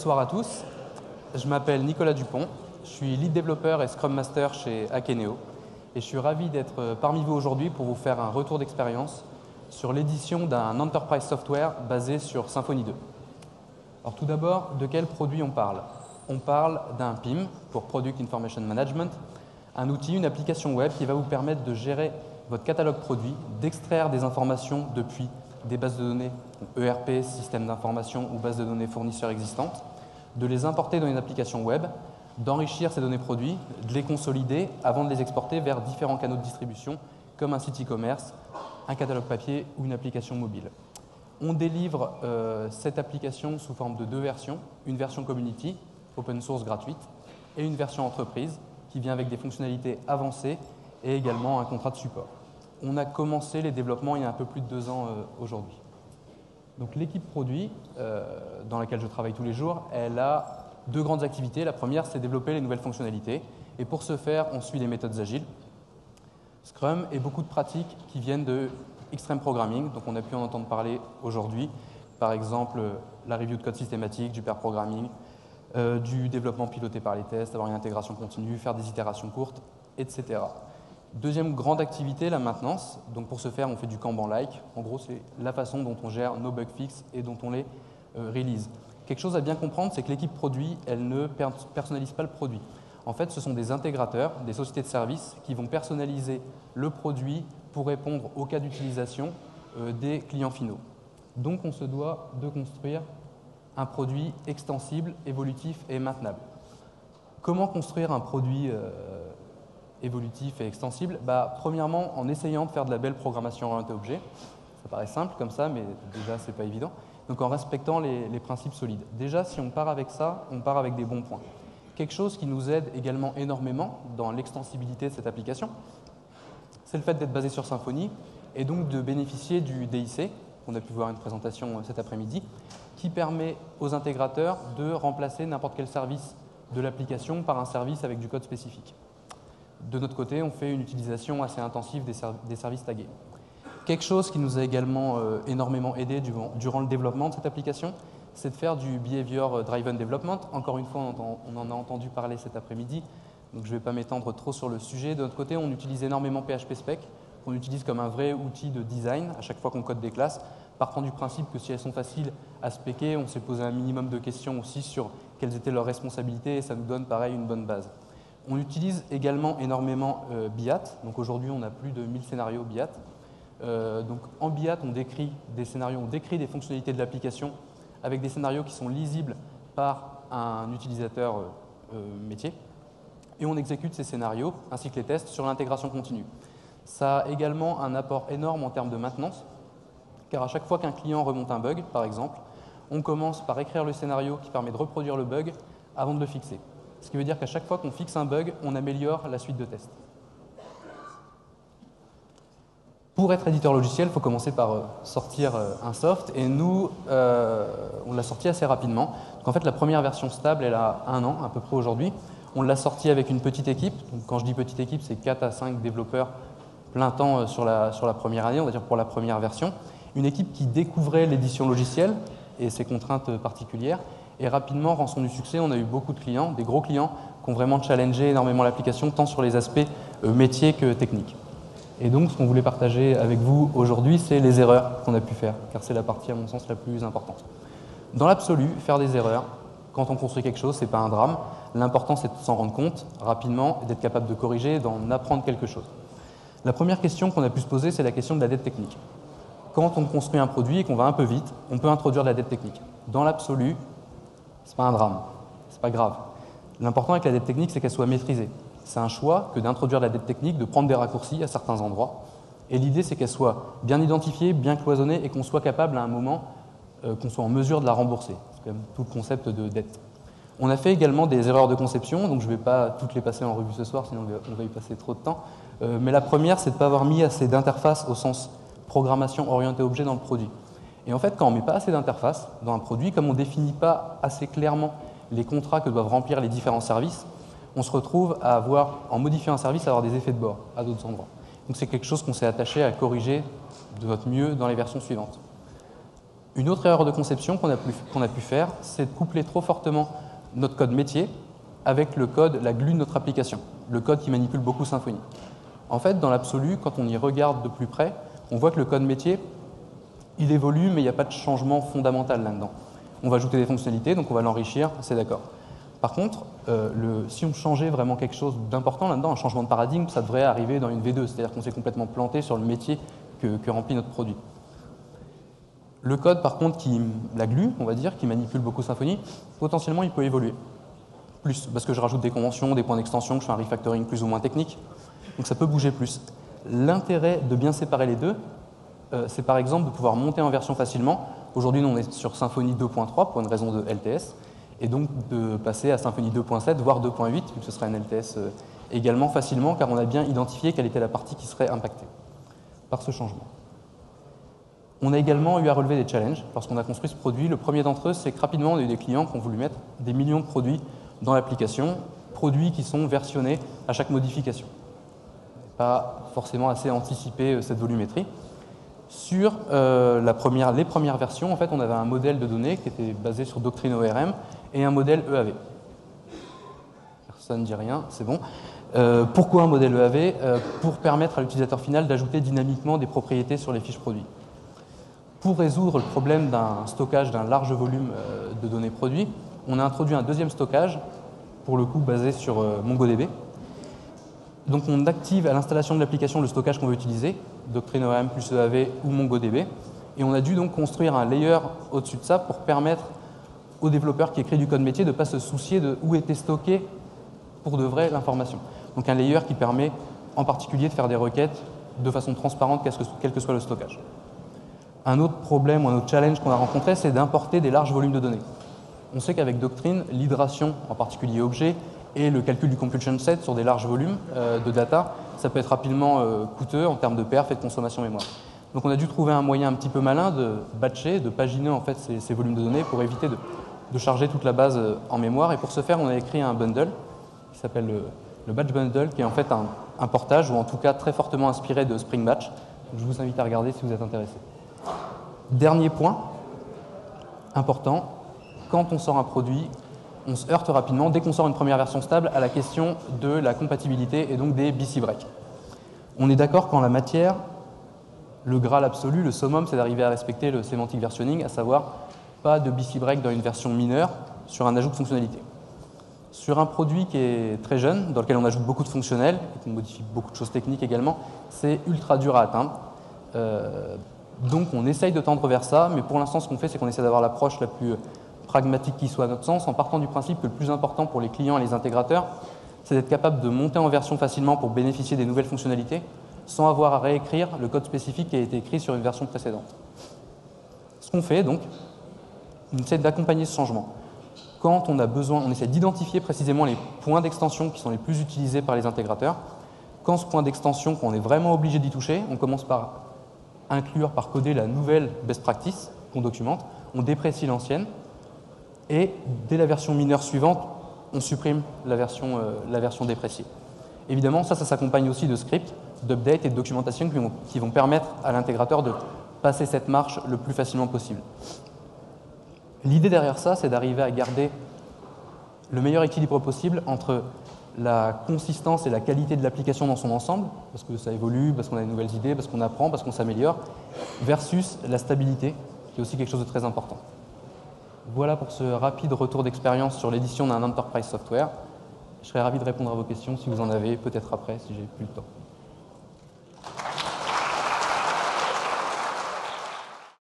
Bonsoir à tous, je m'appelle Nicolas Dupont, je suis lead développeur et Scrum Master chez Akeneo et je suis ravi d'être parmi vous aujourd'hui pour vous faire un retour d'expérience sur l'édition d'un Enterprise Software basé sur Symfony 2. Alors tout d'abord, de quel produit on parle? On parle d'un PIM, pour Product Information Management, un outil, une application web qui va vous permettre de gérer votre catalogue produit, d'extraire des informations depuis des bases de données, ERP, système d'information ou bases de données fournisseurs existantes, de les importer dans une application web, d'enrichir ces données produits, de les consolider avant de les exporter vers différents canaux de distribution comme un site e-commerce, un catalogue papier ou une application mobile. On délivre cette application sous forme de deux versions, une version community, open source gratuite, et une version entreprise qui vient avec des fonctionnalités avancées et également un contrat de support. On a commencé les développements il y a un peu plus de 2 ans aujourd'hui. Donc l'équipe produit, dans laquelle je travaille tous les jours, elle a 2 grandes activités. La première, c'est développer les nouvelles fonctionnalités. Et pour ce faire, on suit les méthodes agiles, Scrum et beaucoup de pratiques qui viennent de Extreme Programming. Donc on a pu en entendre parler aujourd'hui. Par exemple, la review de code systématique, du pair programming, du développement piloté par les tests, avoir une intégration continue, faire des itérations courtes, etc. Deuxième grande activité, la maintenance. Donc pour ce faire, on fait du Kanban-like. En gros, c'est la façon dont on gère nos bugs fixes et dont on les release. Quelque chose à bien comprendre, c'est que l'équipe produit, elle ne personnalise pas le produit. En fait, ce sont des intégrateurs, des sociétés de services qui vont personnaliser le produit pour répondre aux cas d'utilisation des clients finaux. Donc on se doit de construire un produit extensible, évolutif et maintenable. Comment construire un produit évolutif et extensible? Premièrement, en essayant de faire de la belle programmation orientée objet. Ça paraît simple comme ça, mais déjà, ce n'est pas évident. Donc en respectant les principes solides. Déjà, si on part avec ça, on part avec des bons points. Quelque chose qui nous aide également énormément dans l'extensibilité de cette application, c'est le fait d'être basé sur Symfony et donc de bénéficier du DIC, on a pu voir une présentation cet après-midi, qui permet aux intégrateurs de remplacer n'importe quel service de l'application par un service avec du code spécifique. De notre côté, on fait une utilisation assez intensive des services tagués. Quelque chose qui nous a également énormément aidé durant le développement de cette application, c'est de faire du Behavior Driven Development. Encore une fois, on en a entendu parler cet après-midi, donc je ne vais pas m'étendre trop sur le sujet. De notre côté, on utilise énormément PHP Spec, qu'on utilise comme un vrai outil de design à chaque fois qu'on code des classes, partant du principe que si elles sont faciles à spéquer, on s'est posé un minimum de questions aussi sur quelles étaient leurs responsabilités et ça nous donne pareil une bonne base. On utilise également énormément BIAT, donc aujourd'hui on a plus de 1000 scénarios BIAT. Donc en BIAT, on décrit des scénarios, on décrit des fonctionnalités de l'application avec des scénarios qui sont lisibles par un utilisateur métier. Et on exécute ces scénarios ainsi que les tests sur l'intégration continue. Ça a également un apport énorme en termes de maintenance, car à chaque fois qu'un client remonte un bug, par exemple, on commence par écrire le scénario qui permet de reproduire le bug avant de le fixer. Ce qui veut dire qu'à chaque fois qu'on fixe un bug, on améliore la suite de tests. Pour être éditeur logiciel, il faut commencer par sortir un soft, et nous, on l'a sorti assez rapidement. Donc en fait, la première version stable, elle a 1 an, à peu près aujourd'hui. On l'a sorti avec une petite équipe. Donc, quand je dis petite équipe, c'est 4 à 5 développeurs plein temps sur la première année, on va dire pour la première version. Une équipe qui découvrait l'édition logicielle et ses contraintes particulières. Et rapidement, rançon du succès, on a eu beaucoup de clients, des gros clients, qui ont vraiment challengé énormément l'application, tant sur les aspects métiers que techniques. Et donc, ce qu'on voulait partager avec vous aujourd'hui, c'est les erreurs qu'on a pu faire, car c'est la partie, à mon sens, la plus importante. Dans l'absolu, faire des erreurs, quand on construit quelque chose, ce n'est pas un drame. L'important, c'est de s'en rendre compte rapidement et d'être capable de corriger, d'en apprendre quelque chose. La première question qu'on a pu se poser, c'est la question de la dette technique. Quand on construit un produit et qu'on va un peu vite, on peut introduire de la dette technique. Dans l'absolu, ce n'est pas un drame, ce n'est pas grave. L'important avec la dette technique, c'est qu'elle soit maîtrisée. C'est un choix que d'introduire de la dette technique, de prendre des raccourcis à certains endroits. Et l'idée, c'est qu'elle soit bien identifiée, bien cloisonnée et qu'on soit capable à un moment, qu'on soit en mesure de la rembourser. C'est quand même tout le concept de dette. On a fait également des erreurs de conception, donc je ne vais pas toutes les passer en revue ce soir, sinon on va y passer trop de temps. Mais la première, c'est de ne pas avoir mis assez d'interfaces au sens programmation orientée objet dans le produit. Et en fait, quand on ne met pas assez d'interfaces dans un produit, comme on ne définit pas assez clairement les contrats que doivent remplir les différents services, on se retrouve à avoir, en modifiant un service, à avoir des effets de bord à d'autres endroits. Donc c'est quelque chose qu'on s'est attaché à corriger de notre mieux dans les versions suivantes. Une autre erreur de conception qu'on a pu faire, c'est de coupler trop fortement notre code métier avec le code, la glue de notre application, le code qui manipule beaucoup Symfony. En fait, dans l'absolu, quand on y regarde de plus près, on voit que le code métier, il évolue, mais il n'y a pas de changement fondamental là-dedans. On va ajouter des fonctionnalités, donc on va l'enrichir, c'est d'accord. Par contre, si on changeait vraiment quelque chose d'important là-dedans, un changement de paradigme, ça devrait arriver dans une V2, c'est-à-dire qu'on s'est complètement planté sur le métier que remplit notre produit. Le code, par contre, la glue, on va dire, qui manipule beaucoup Symfony, potentiellement, il peut évoluer. Plus, parce que je rajoute des conventions, des points d'extension, que je fais un refactoring plus ou moins technique. Donc ça peut bouger plus. L'intérêt de bien séparer les deux, c'est par exemple de pouvoir monter en version facilement. Aujourd'hui, nous, on est sur Symfony 2.3 pour une raison de LTS, et donc de passer à Symfony 2.7, voire 2.8, vu que ce sera une LTS également facilement, car on a bien identifié quelle était la partie qui serait impactée par ce changement. On a également eu à relever des challenges lorsqu'on a construit ce produit. Le premier d'entre eux, c'est que rapidement, on a eu des clients qui ont voulu mettre des millions de produits dans l'application, produits qui sont versionnés à chaque modification. Pas forcément assez anticipé cette volumétrie. Sur les premières versions, en fait, on avait un modèle de données qui était basé sur Doctrine ORM et un modèle EAV. Personne ne dit rien, c'est bon. Pourquoi un modèle EAV? Pour permettre à l'utilisateur final d'ajouter dynamiquement des propriétés sur les fiches produits. Pour résoudre le problème d'un stockage d'un large volume de données produits, on a introduit un deuxième stockage, pour le coup basé sur MongoDB. Donc on active à l'installation de l'application le stockage qu'on veut utiliser, Doctrine ORM plus EAV ou MongoDB, et on a dû donc construire un layer au-dessus de ça pour permettre aux développeurs qui écrivent du code métier de ne pas se soucier de où était stocké pour de vrai l'information. Donc un layer qui permet en particulier de faire des requêtes de façon transparente quel que soit le stockage. Un autre problème ou un autre challenge qu'on a rencontré, c'est d'importer des larges volumes de données. On sait qu'avec Doctrine, l'hydration, en particulier objet, et le calcul du completion set sur des larges volumes de data, ça peut être rapidement coûteux en termes de perf et de consommation mémoire. Donc on a dû trouver un moyen un petit peu malin de batcher, de paginer en fait ces volumes de données pour éviter de charger toute la base en mémoire. Et pour ce faire, on a écrit un bundle qui s'appelle le Batch Bundle, qui est en fait un portage, ou en tout cas très fortement inspiré de Spring Batch. Je vous invite à regarder si vous êtes intéressé. Dernier point important, quand on sort un produit, on se heurte rapidement, dès qu'on sort une première version stable, à la question de la compatibilité et donc des BC breaks. On est d'accord qu'en la matière, le graal absolu, le summum, c'est d'arriver à respecter le semantic versioning, à savoir pas de BC break dans une version mineure sur un ajout de fonctionnalité. Sur un produit qui est très jeune, dans lequel on ajoute beaucoup de fonctionnels, et qui modifie beaucoup de choses techniques également, c'est ultra dur à atteindre. Donc on essaye de tendre vers ça, mais pour l'instant ce qu'on fait, c'est qu'on essaie d'avoir l'approche la plus pragmatique qui soit à notre sens, en partant du principe que le plus important pour les clients et les intégrateurs, c'est d'être capable de monter en version facilement pour bénéficier des nouvelles fonctionnalités, sans avoir à réécrire le code spécifique qui a été écrit sur une version précédente. Ce qu'on fait donc, on essaie d'accompagner ce changement. Quand on a besoin, on essaie d'identifier précisément les points d'extension qui sont les plus utilisés par les intégrateurs. Quand ce point d'extension, qu'on est vraiment obligé d'y toucher, on commence par inclure, par coder la nouvelle best practice qu'on documente, on déprécie l'ancienne, et dès la version mineure suivante, on supprime la version dépréciée. Évidemment, ça s'accompagne aussi de scripts, d'updates et de documentation qui vont permettre à l'intégrateur de passer cette marche le plus facilement possible. L'idée derrière ça, c'est d'arriver à garder le meilleur équilibre possible entre la consistance et la qualité de l'application dans son ensemble, parce que ça évolue, parce qu'on a de nouvelles idées, parce qu'on apprend, parce qu'on s'améliore, versus la stabilité, qui est aussi quelque chose de très important. Voilà pour ce rapide retour d'expérience sur l'édition d'un Enterprise Software. Je serais ravi de répondre à vos questions si vous en avez, peut-être après, si j'ai plus le temps.